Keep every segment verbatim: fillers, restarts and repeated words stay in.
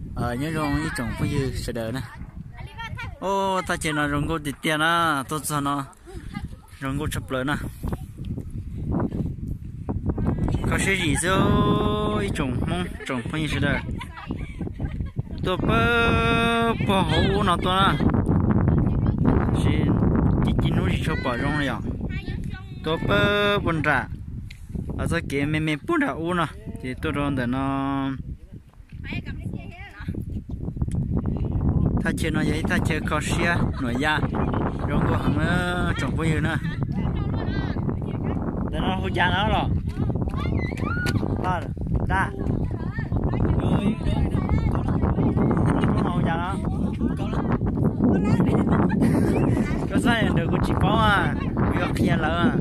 ở những rong những trồng phong như sẽ đỡ nè ô ta chỉ nói rong cô tịt tiền á tốt cho nó rong cô chụp lớn nè có sẽ gì cho những trồng mong trồng phong như sẽ đỡ tôi bơ bơ hổ nó to nè chỉ chỉ chỉ nuôi cho bỏ rong rồi tôi bơ bún rạ ở dưới kia mẹ mẹ bún rạ u nè thì tôi rong để nó ta chơi nó vậy ta chơi khó xia nổi da rong có hàng trồng bao nhiêu nữa để nó hút da nó rồi đó da nó hút da nó có sai được cũng chỉ có à việc kia là à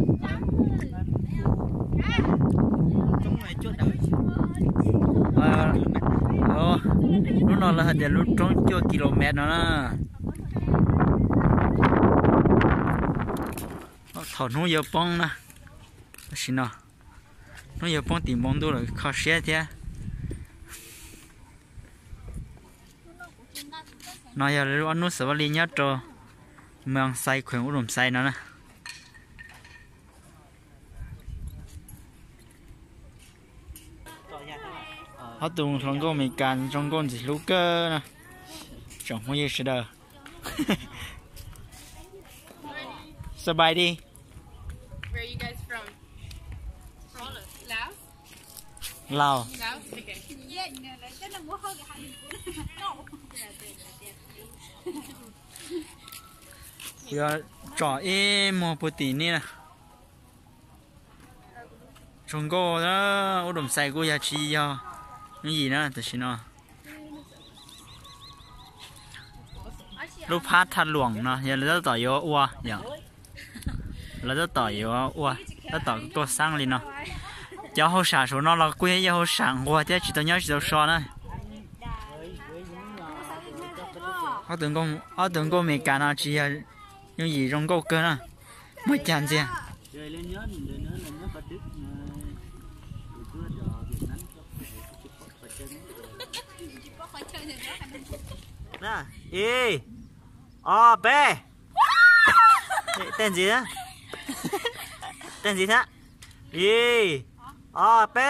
ờ ờ lúc nào là hình như lúc trong chưa km nữa nè thằng nó giờ bông nè xin nào nó giờ bông tìm bông đâu là khó xé thế nó giờ lúc anh nó sợ đi nhát rồi mang say khỏe uống đầm say nó nè họ tụng trong con mình can trong con chỉ lúc cơ nè chẳng có gì sẽ đỡ sờ bài đi. Where are you guys from? Laos. Laos. Laos. Okay. Giờ trò em một bữa tí nè trong cô đó uống đầm say cô ya chi ya cái gì nữa thì xin nó lúc phát thật luồng nó giờ là tỏi vô ua giờ là tỏi vô ua nó tỏi tôi sang liền nó cháu hậu sản số nó là quê cháu hậu sản qua thế chỉ tao nhớ chỉ tao so nữa họ tưởng con họ tưởng con mẹ cả nó chỉ là những gì trong cô cơ nè mới chán gì nè y o b tên gì đó tên gì thế y o b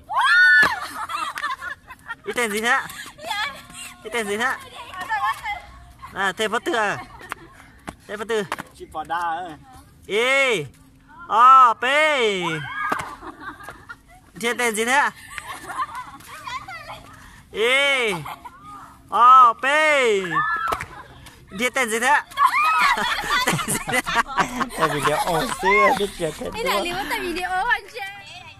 cái tên gì thế cái tên gì thế à thêm phát tư à thêm phát tư chỉ bỏ đa y o b trên tên gì thế y o b tên gì thế tên gì thế tại vì đeo ô xưa biết chưa thế cái này liệu tại vì đeo ô anh chứ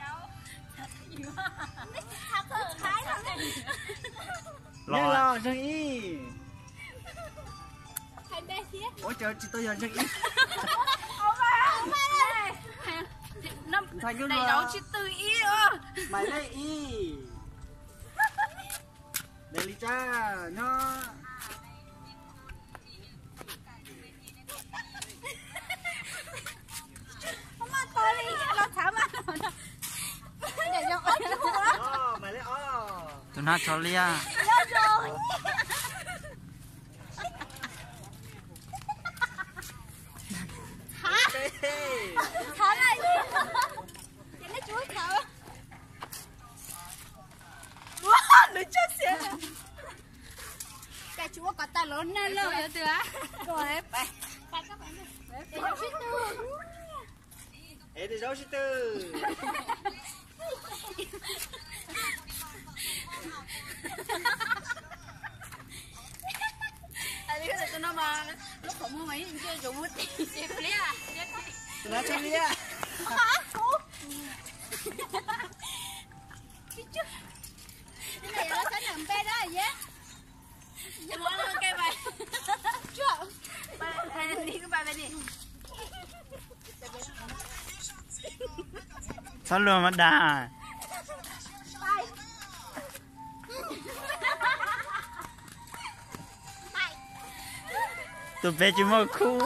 lo cho y ôi trời chị tôi giờ cho y đầy đấu chữ tư y ơ mày lấy y đây lý cha nó tụi nó cho lia thả lại đi nó chuối thở wow nó chết xỉa cái chúa có ta lớn lên luôn rồi từ á rồi phải phải các bạn để dấu số tư để dấu số tư anh biết là tụi nó mà lúc không mua mấy chơi dùng mất tiền xếp lia tụi nó chơi lia cái này nó sẽ nằm bên đó rồi nhé đừng có lên cây bài chưa bài đi cái bài này đi sao luôn mà đà tụi bé chỉ mua khu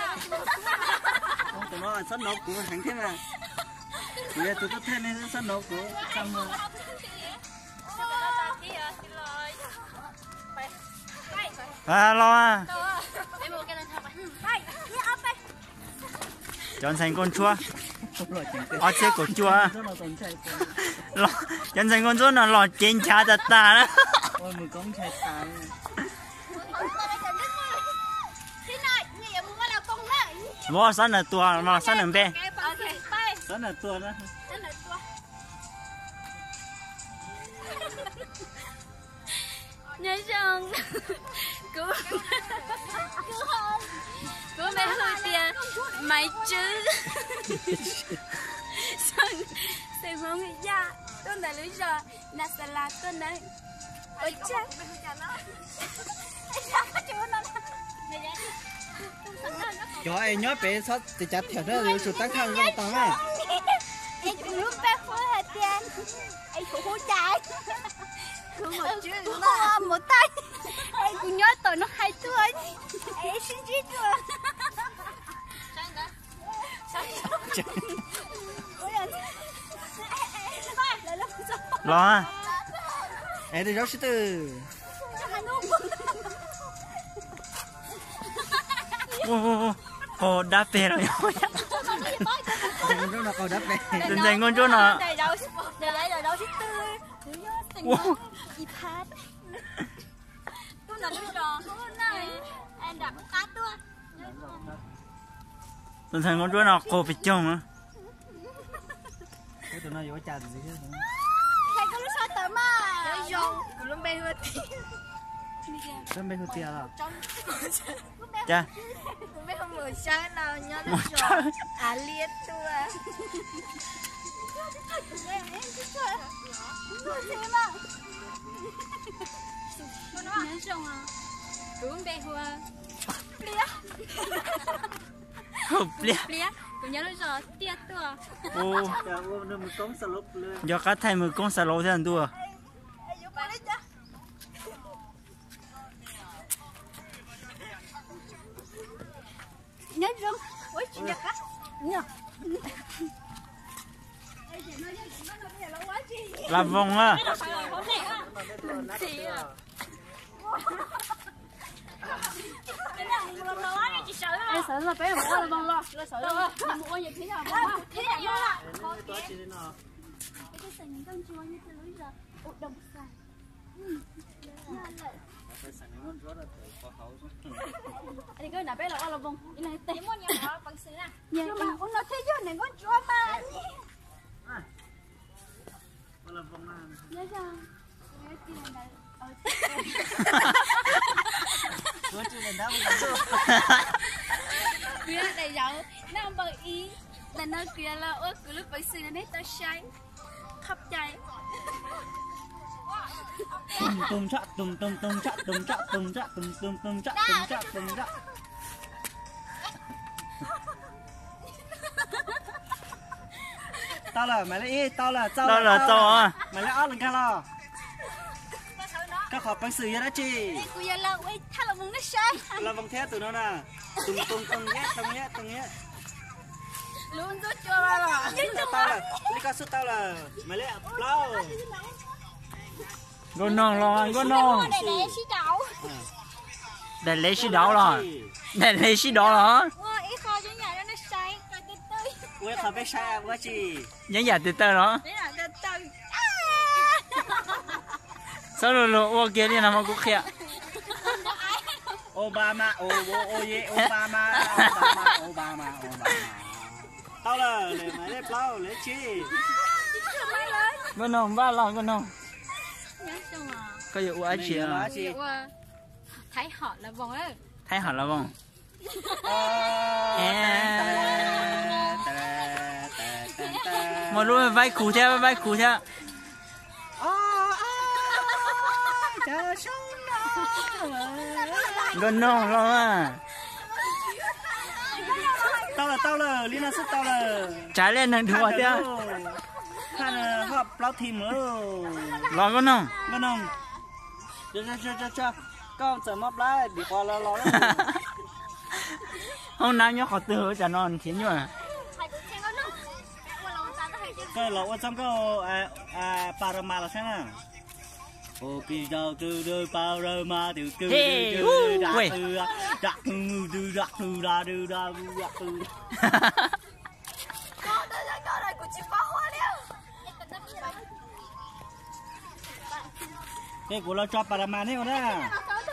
tụi nó sắt nấu của thằng thế mà bây tụi nó thêm nên sắt nấu của xong rồi à lo à em mua cái này thật đây đi ấp đây chọn thành con chua ở trên cổ chua lo chọn thành con chua nó lo trên cha ta ta đó ôi mười con chạy ta mua sẵn là tua mà sẵn là bé rất là tua đó nhớ chồng cứu cứu mẹ hơi tiền mày chứ xong xem không nghĩ ra con đã lấy giờ nà sẽ là con đấy ôi chết cho ai nhớ bé sót thì chặt theo đó rồi sụt tăng khăn rồi tao ấy em lúc bé phơi hạt tiền em phụ hú trái cứ một chữ nữa một tay em cũng nhớ tuổi nó hai tuổi em sinh chín tuổi lo à em đi rau sư tử ô ô đá bè rồi con chó nó còn đắp đây đừng dành con chó nó đây đâu đây lấy rồi đâu chứ tươi nhớ tình gì phát tôi đặt cái trò này em đặt cá tua đừng dành con chó nó cổ bị chồng á cái tụi nó vô trà gì chứ thầy có lúc sao tới mà đấy rồi lúc bé hơi tí Sân bên hụt tiền à? Cha. Lúc bé không mở sáng nào nhớ lúc rồi à liệt chua nhớ xong à cũng bé hùa Hợp lý. Lý cũng nhớ lúc rồi tiết tua Ô. Nó một con xà lốc lên. Do cá thay một con xà lốc thế anh tua. nhớ rung ôi chị nhật á nhờ Là vòng á. em sợ là bé một con là lo sợ lo một con gì thế nào thế nào đó cái sừng con chua như thế bây giờ ủa đồng xài anh cái nào bé là con vòng cái này tê món nhà nó bằng sứ nè nhưng mà ông nói thế chứ này con chua mà Con là vòng nào? nhớ rằng nhớ tiền này Có chưa đến đâu kia đầy dấu nó bằng ý là nó kia là ôi cứ lúc bằng sứ này tao say khắp chạy tum tum chạ tum tum tum chạ tum chạ tum chạ tum tum tum chạ tum chạ tum chạ tao là mày lấy tao là tao Đó là tao à. mày lấy ớt lên cái lo các họ bằng sự đó chị cô giờ là ôi thay là mong nó say là vòng thế tụi nó nè tum tum tum nhé tum nhé tum nhé luôn rút cho ba rồi tao là lý cao suất tao là mày lấy lâu Con non lo, con non. để để xí đậu Để lấy xí đỏ rồi. Để lấy xí đỏ rồi. ôi ít kho cho nhà nó say rồi từ từ quê khá bé sai quá chị Nhớ giả từ từ đó. đấy là từ từ Sao rồi rồi ô kia đi nào mà cũng khịa. Obama ô ô ô ye Obama Obama Obama Obama tao là lấy mày lấy lâu lấy chi Con non ba lo con non. nhớ xong à Có vụ ai chị à? chị thấy họ là vòng ấy Thấy hả là vòng. Một lúc vai củ theo vai củ theo. Con non lo à. Tao là tao là Lina sức tao là Trái lên thằng thua theo. Khăn là họp lao thìm nữa Lo con non. Con không cho cho cho cho cho con sợ móc lại bị qua lo lo Hôm nay nhớ khó từ chả non khiến nhỉ. cái lẩu ở trong cái à à parama là thế nào ô kỳ đâu từ từ bao giờ mà từ từ Hey, từ woo, đã wait. từ đã từ từ đã từ đã từ đã từ con đây là con này của chị bao hoa đeo cái của nó cho Parama này con á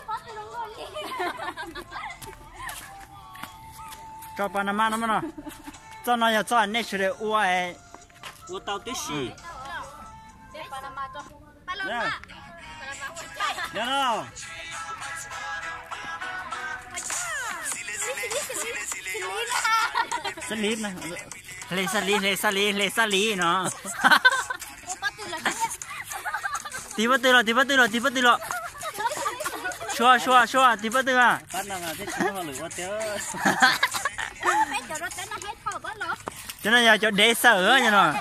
cho Panama nó mà nó cho nó cho anh này chơi ua ấy của tao tí xì nè nè nó xử lý này lấy xử lý lấy xử lý lấy xử lý nó tí bắt từ rồi tí bắt từ rồi tí bắt từ rồi xua xua xua tí bắt từ à bắt nào là cái chúng nó lửa quá téo cho nên giờ cho để sợ nha nó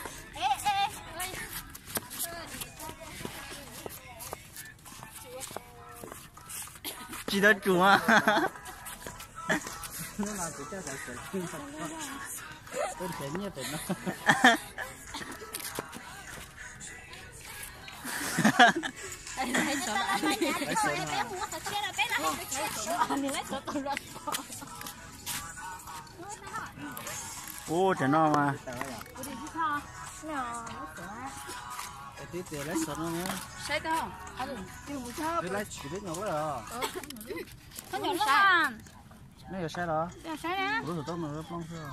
chỉ đó chủ à nó là cái cho phải sợ tôi thấy như vậy nó ô trời nó mà tí tiền lấy sợ nó nữa lấy chỉ biết ngồi đó này là sai đó bữa rồi tôi mà nó phong chưa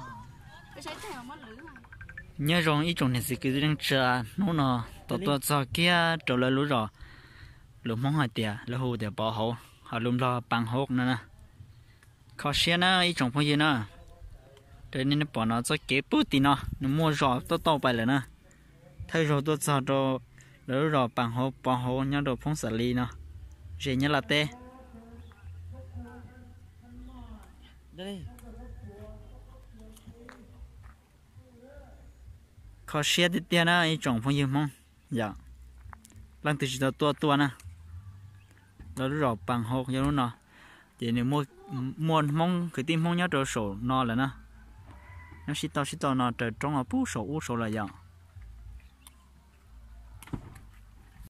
nhớ rằng ý trong này sự cái đang chờ nó nó tổ tổ cho kia trở lại lúa rồi lúa mong hỏi tiền lúa hồ tiền bỏ hồ họ lúa lo bằng hộp nữa nè khó xe nó ý trong phong gì nữa để nên nó bỏ nó cho kế bút thì nó nó mua rõ to toไปเลยนะthay rồi tôi cho đồ lúa rồi bằng hộp bỏ hồ nhớ đồ phong xử lý nó gì nhớ là tê đây khó xe thì tiền á ý trong phong gì mong dạ lần từ chỉ tua tua nè lúa rồi bằng hộp nhớ nó vậy nếu mua mua mong cái tim mong nhớ đồ sổ nó là nè nó xí tao xí tao nó trời trong ở bút sổ u sổ là vậy